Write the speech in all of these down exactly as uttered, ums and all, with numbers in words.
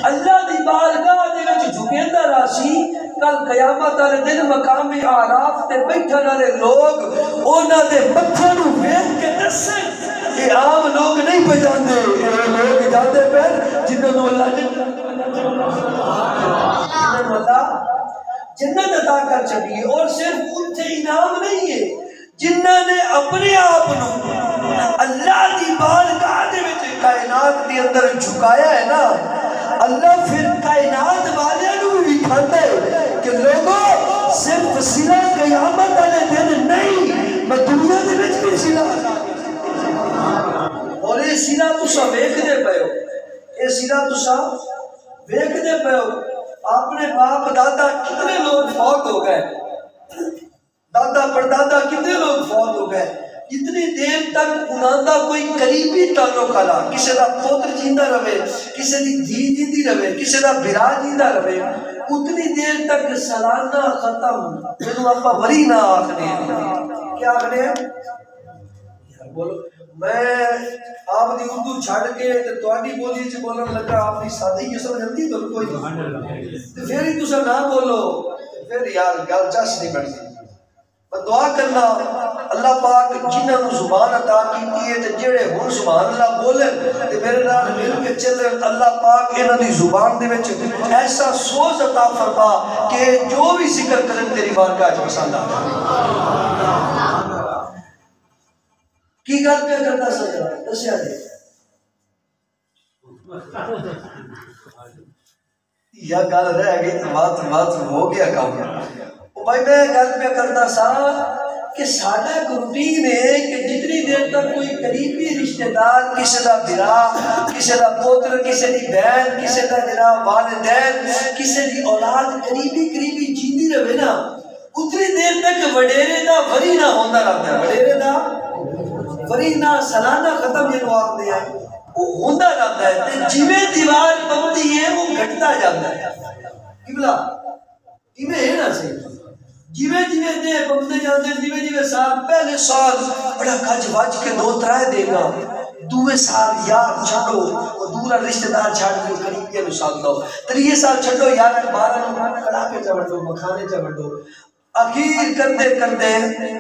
اللہ دی بارگاہ دے وچ جھکیندا راسی کل قیامت والے دن مقام اعراف تے بیٹھن والے لوگ انہاں دے متھے نوں ویکھ کے دسن یہ عام لوگ نہیں پہچاندے یہ لوگ جاندے پھر جنہاں نوں اللہ جنت عطا کر چکی اور صرف ان سے انعام نہیں ہے جنہاں نے اپنے آپ اللہ دی بارگاہ دے وچ کائنات دی اندر جھکایا ہے نا اللہ پھر کائنات والے نوں بھی کھاندا ہے کہ لوگوں صرف سلا قیامت والے دن نہیں میں دنیا دے وچ بھی سلا اور یہ سلا تساں ویکھدے پئے ہو یہ سلا تساں ویکھدے پئے ہو اپنے باپ دادا کتنے لوگ فوت ہو گئے دادا پردادا کتنے لوگ فوت ہو گئے اتنی دیر تک انہاں دا کوئی قریبی تعلق آلا کسی دا پوتر جیندہ رہے کسی دی دھی جیندی رہے کسی دا بھرا جیندہ رہے اتنی دیر تک سالانہ ختم جنہوں اپا وری نہ آخنے ہیں کیا آخنے ہیں بولو میں آپ دی اردو چھڑ کے تو آنی بولی چھ بولن لگا آپ دی سادھی یہ سمجھ ہمتی تو کوئی تو پھر ہی تسا نہ بولو پھر یار گل جس نہیں بڑھ میں دعا کرنا اللہ پاک جنہاں نوں زبان عطا کیتی ہے تے جڑے ہن سبحان اللہ بولن تے میرے نال مل کے چلن اللہ پاک انہاں دی زبان دے وچ ایسا سوز عطا فرما کہ جو بھی ذکر کرن تیری بارگاہ وچ پسند آ کی گل پہ کرتا سجا دسیا جی یا گل رہ گئی تو بات بات ہو گیا کام بھائی میں گل پہ کرتا سا کہ ساڈا ایک روٹین ہے کہ جتنی دیر تک کوئی قریبی رشتہ دار کسی دا بھرا کسی دا پوتر کسی دی بہن کسی دا جناب والدین کسی دی اولاد قریبی قریبی جیندی رہے نا اتنی دیر تک وڈیرے دا وری نہ ہوندا رہتا ہے وڈیرے دا وری نہ سالانہ ختم جنوں آخدے ہیں وہ ہوندا رہتا ہے تے جویں دیوار بنتی ہے وہ گھٹتا جاتا ہے قبلہ ایویں ہے نا صحیح جیویں جیویں دے بنتے جاتے جیویں جیویں سال پہلے سال بڑا کج وج کے دو ترائے دے گا دوے سال یار چھڑو وہ دورا رشتہ دار چھڑ کے قریبی نو سال دو تریے سال چھڑو یار بارہ نو کڑا کے چوڑو مکھانے چوڑو اخیر کرتے کرتے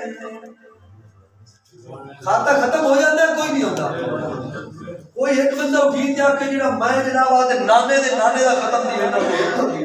کھاتا ختم ہو جاتا ہے کوئی نہیں ہوتا کوئی ایک بندہ اٹھی جا کے جڑا میں جناب آدھے نانے دے نانے دا ختم نہیں ہوتا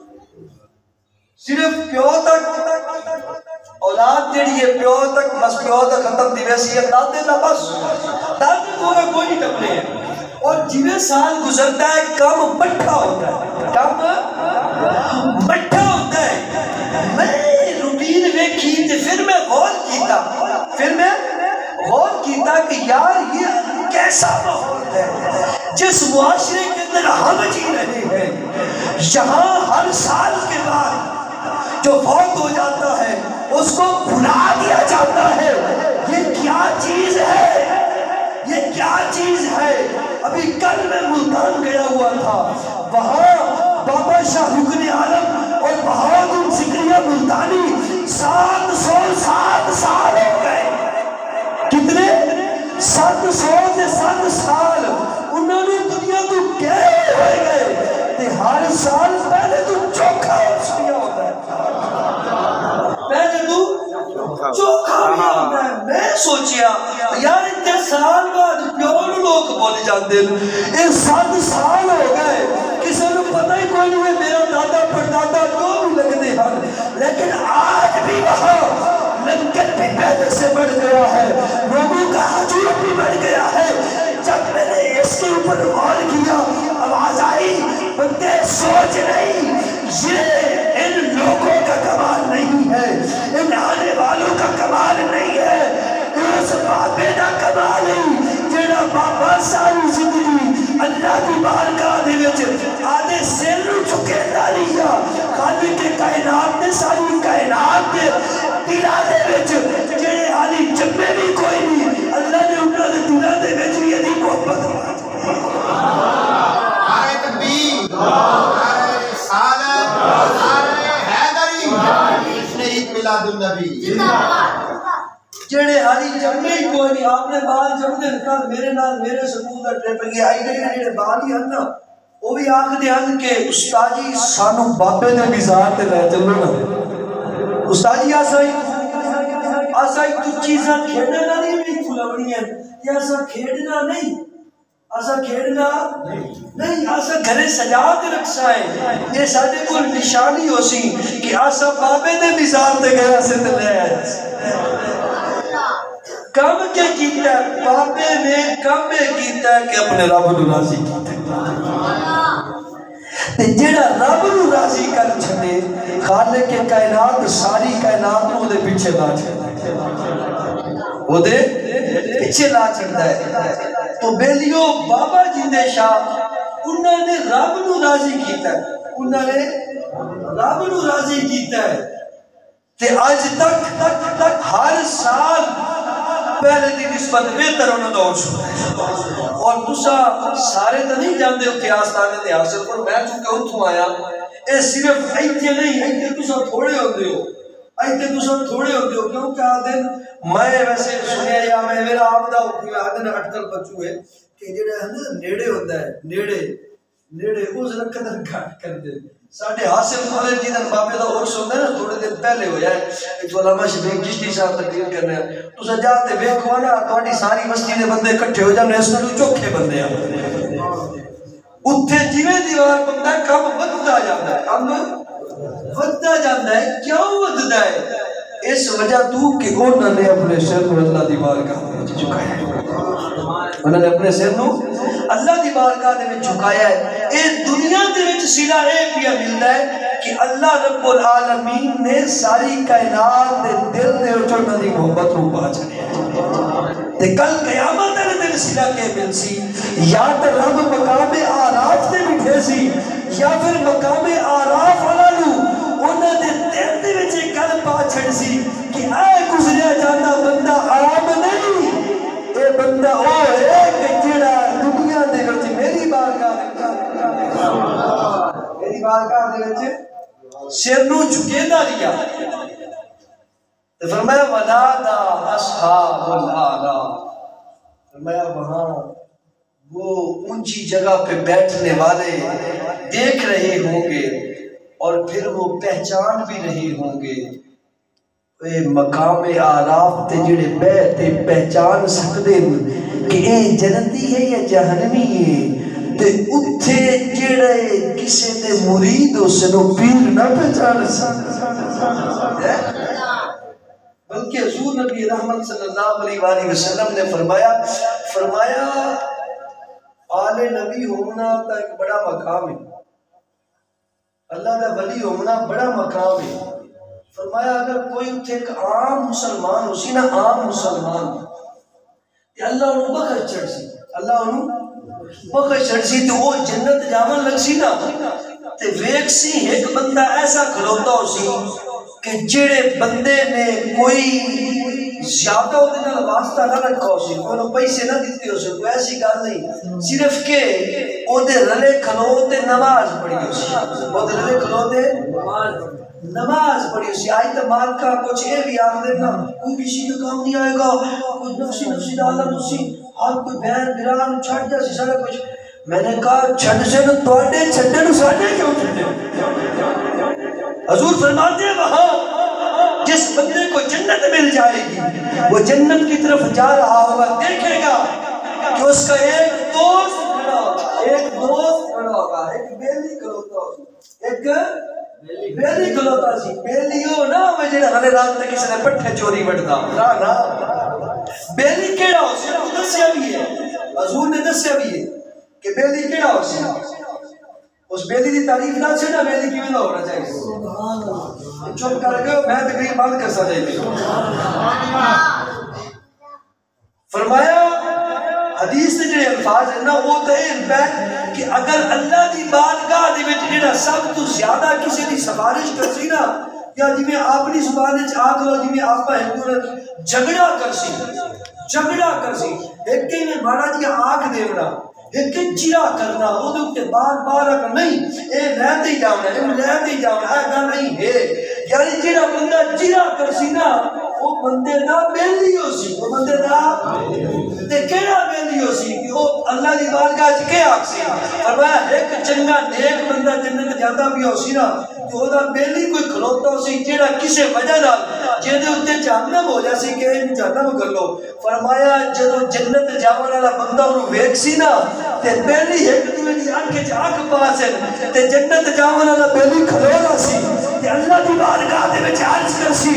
صرف پیو تک اولاد جڑی ہے پیو تک بس پیو تک ختم دی ویسی ہے دادے دا بس دادے کو کوئی نہیں ٹپنے ہے اور جویں سال گزرتا ہے کم مٹھا ہوتا ہے کم مٹھا ہوتا ہے میں روٹین ویکھی تے پھر میں غور کیتا پھر میں غور کیتا کہ یار یہ کیسا ماحول ہے جس معاشرے کے اندر ہم جی رہے ہیں یہاں ہر سال کے بعد جو فوت ہو جاتا ہے اس کو بھلا دیا جاتا ہے یہ کیا چیز ہے یہ کیا چیز ہے ابھی کل میں ملتان گیا ہوا تھا وہاں بابا شاہ رکن عالم اور بہادر ذکریہ ملتانی سات سو سات سال ہو گئے کتنے سات سو سے سات سال انہوں نے دنیا تو گئے ہوئے گئے تے ہر سال پہلے تو چوکھا ہو ہوتا ہے پہلے تو چوکھا ہوتا ہے میں سوچیا یار اتنے سال بعد پیور لوگ بول جاتے ہیں سات سال ہو گئے کسی نے پتہ ہی کوئی نہیں میرا دادا پردادا جو بھی لگنے ہیں لیکن آج بھی وہاں لنگر بھی پہلے سے بڑھ گیا ہے لوگوں کا حجور بھی بڑھ گیا ہے جب میں نے اس کے اوپر غور کیا آواز آئی بندے سوچ نہیں یہ ان لوگوں کا کمال نہیں ہے ان آنے والوں کا کمال نہیں ہے اس بابے کا کمال نہیں جیڑا بابا ساری زندگی اللہ کی بارگاہ دے وچ آدھے سر چکے داریا خالق کے کائنات نے ساری کائنات دے دلا دے وچ جڑے حالی جمے بھی کوئی نہیں اللہ نے انہاں دے دلا دے وچ یہ دی محبت نعرہ تکبیر نعرہ رسالت نعرہ حیدری عید میلاد النبی جڑے حالی جمے ہی کوئی نہیں آپ نے بال جم دے کل میرے نال میرے سکول دا ٹرپ گیا آئی گئی جڑے بال ہی ہن نا وہ بھی آکھ دے ہن کہ استاد جی سانو بابے دے مزار تے لے چلو نا استاد جی آسا ہی آسا ہی تو چیزاں کھیڑنا نہیں بھی کھلونی ہیں یا آسا کھیڑنا نہیں آسا کھیڑنا نہیں آسا گھرے سجا کے رکھسا ہے یہ ساڑھے کو نشانی ہو سی کہ آسا بابے دے مزار تے گیا سے تے لے آئے کم کیا کیتا ہے بابے نے کم کیتا ہے کہ اپنے رب نو راضی کیتا ہے جیڑا رب نو راضی کر چھڑے خالق کے کائنات ساری کائنات نو دے پیچھے لا چھڑے وہ دے پیچھے لا چھڑتا ہے تو بیلیو بابا جندے شاہ انہوں نے رب نو راضی کیتا ہے انہوں نے رب نو راضی کیتا ہے تے آج تک تک تک ہر سال پہلے دی نسبت بہتر ہونا دور چھوڑا اور تسا سارے تو نہیں جاندے ہو کہ آستانے دے حاصل پر میں چونکہ اتھوں آیا اے صرف ایتے نہیں ایتے تسا تھوڑے ہوندے ہو ایتے تسا تھوڑے ہوندے ہو کیونکہ آدھن میں ویسے سنیا یا میں میرا آمدہ ہو کہ آدھن اٹکل بچو ہے کہ جڑے ہم نیڑے ہوتا ہے نیڑے نیڑے اس رکھتر گھٹ کر دے ساڑھے حاصل کھولے جیدن بابے دا عرص ہوتا ہے نا تھوڑے دن پہلے ہو جائے ایک علامہ شبیک جشتی صاحب تقریر کرنے ہیں تو سجاتے بیکھو نا توڑی ساری بستی دے بندے کٹھے ہو جانے اس میں چوکھے بندے ہیں اتھے جیوے دیوار بندہ کم ودھا جاندہ ہے کم ودھا جاندہ ہے کیوں ودھا ہے اس وجہ تو کہ انہوں نے اپنے سر کو اللہ دیوار کا چکایا ہے انہوں نے اپنے سر کو اللہ دی بارگاہ دے میں جھکایا ہے اے دنیا دے وچ سلا اے پیا ملتا ہے کہ اللہ رب العالمین نے ساری کائنات دے دل دے اٹھنا دی محبت رو پا چھڑے ہیں تے کل قیامت دے دل سلا کے مل سی یا تے رب مقام آراف دے بٹھے سی یا پھر مقام آراف علالو انہوں نے دل دے وچ کل پا چھڑ سی کہ اے گزریا جانا بندہ عام نہیں اے بندہ او ہے کہ جڑا دنیا دے وچ میری بارگاہ میری بارگاہ دے وچ سر نو جھکیندا رہیا تے فرمایا ونادا اصحاب الاعلی فرمایا وہاں وہ اونچی جگہ پہ بیٹھنے والے دیکھ رہے ہوں گے اور پھر وہ پہچان بھی رہے ہوں گے اے مقام آراف تے جڑے بیٹھے پہچان سکتے ہیں کہ اے جنتی ہے یا جہنمی ہے تے اتھے جڑے کسی نے مرید ہو سنو پیر نہ پہچان سکتے بلکہ حضور نبی رحمت صلی اللہ علیہ وآلہ وسلم نے فرمایا فرمایا آل نبی ہونا تا ایک بڑا مقام ہے اللہ دا ولی ہونا بڑا مقام ہے فرمایا اگر کوئی اتھے ایک عام مسلمان ہو سی نا عام مسلمان کہ اللہ انہوں بخش چڑھ سی اللہ انہوں بخش چڑھ سی تو وہ جنت جامن لگ سی نا تے ویک سی ایک بندہ ایسا کھلوتا ہو سی کہ جڑے بندے نے کوئی زیادہ ہو دینا واسطہ نہ رکھا ہو سی کوئی پیسے نہ دیتے ہو سی کوئی ایسی گال نہیں صرف کہ او دے رلے کھلوتے نماز پڑھی ہو سی او دے رلے کھلوتے نماز پڑھی ہو سی آئی تو مال کا کچھ اے بھی آگ دینا کوئی کسی کا کام نہیں آئے گا کوئی نفسی نفسی ڈالا نفسی آپ کوئی بہن بران چھڑ جا سی سارا کچھ میں نے کہا چھڑ سے نو توڑے چھڑے نو ساڑے کیوں چھڑے حضور فرماتے ہیں وہاں جس بندے کو جنت مل جائے گی وہ جنت کی طرف جا رہا ہوگا دیکھے گا کہ اس کا ایک دوست کھڑا ہوگا ایک دوست کھڑا ہوگا ایک بیلی کھڑوتا ہوگا ایک بیلی کھڑوتا سی بیلیو نا میں جنہیں ہمیں رات میں کسی نے پٹھے چوری بڑھتا نا نا بیلی کیڑا ہو سی وہ دسیا بھی ہے حضور نے دسیا بھی ہے کہ بیلی کیڑا ہو سی اس بیلی دی تعریف نہ چھنا بیلی کی بھی نہ ہونا چاہیے چپ کر گئے میں تقریب بند کر سا جائے فرمایا حدیث سے جو الفاظ ہے نا وہ تو ہے کہ اگر اللہ دی بارگاہ دی وچ جڑا سب تو زیادہ کسی دی سفارش کرسی نا یا جی میں اپنی زبان وچ آکھ لو جی میں آپا ہندو جھگڑا کرسی جھگڑا کرسی ایک کہ میں مارا جی آکھ دیونا ایک چیرا کرنا وہ دے بار بار اگر نہیں اے لہتے ہی جاؤنا اے لہتے ہی جاؤنا اے گا نہیں ہے یعنی جیڑا بندہ چیرا کرسی نا وہ بندے دا بیلی ہو سی وہ بندے دا تے کیڑا بیلی ہو سی کہ وہ اللہ دی بارگاہ وچ کے آکھ سی فرمایا ایک چنگا نیک بندہ جنت جاندا بھی ہو سی نا تے او دا بیلی کوئی کھلوتا ہو سی جیڑا کسے وجہ نال جے دے اوتے جہنم ہو جا سی کہ اینو جہنم کر لو فرمایا جدوں جنت جاون والا بندہ اونوں ویکھ سی نا تے بیلی ایک دوے دی اکھ وچ اکھ پاسن تے جنت جاون والا بیلی کھلونا سی تے اللہ دی بارگاہ دے وچ عرض کر سی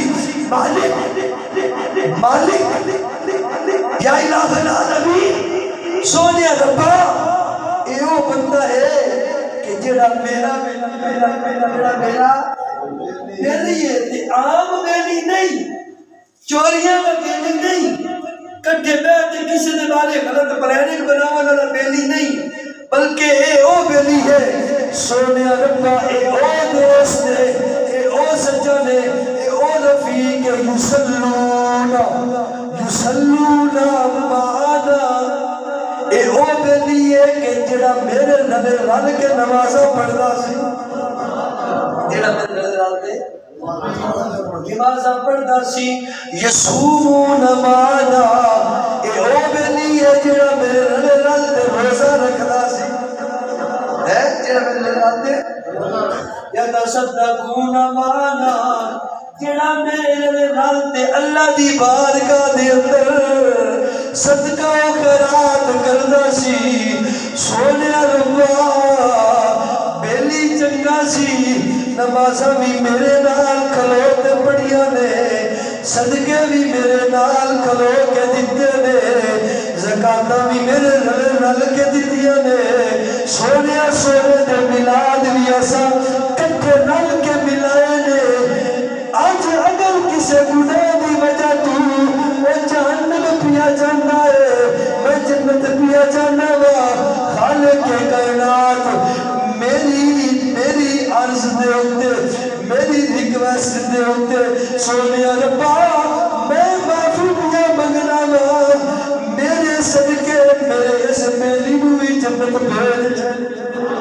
مالک مالک یا الہ العالمین سونے ربا ایو بندہ ہے کہ جڑا میرا میرا میرا میرا میرا میرا بیلی ہے تے عام بیلی نہیں چوریاں کا بیلی نہیں کٹھے بیٹھ کسی دے بارے غلط پلاننگ بناون والا بیلی نہیں بلکہ اے او بیلی ہے سونے ربا اے او دوست ہے اے او سجن ہے اے او رفیق یصلون یصلون معنا اے او بیلی ہے کہ جڑا میرے نبی رل کے نمازاں پڑھدا سی جڑا میرے نبی رل کے نمازاں پڑھدا سی یصومون معنا اے او بیلی ہے جڑا میرے نبی رل کے روزہ رکھدا سی ہے جڑا میرے نبی رل کے یا تصدقون معنا جڑا میرے نال تے اللہ دی بارگاہ دے اندر صدقہ و خیرات کردا سی سونے ربا بیلی چنگا سی نمازاں بھی میرے نال کھلو تے پڑھیاں نے صدقے بھی میرے نال کھلو کے دتے نے زکاتاں بھی میرے نال رل کے دتیاں نے سونے سونے دے میلاد بھی اساں کٹھے رل کے ملائے نے آج اگر کسے گناہ دی وجہ تو وہ جہنم پیا جانا ہے میں جنت پیا جانا وا خالق کائنات میری میری عرض دے ہوتے میری ریکویسٹ دے ہوتے سونے ربا میں معافی پیا منگنا وا میرے صدقے میرے اس بیلی نو بھی جنت بھیج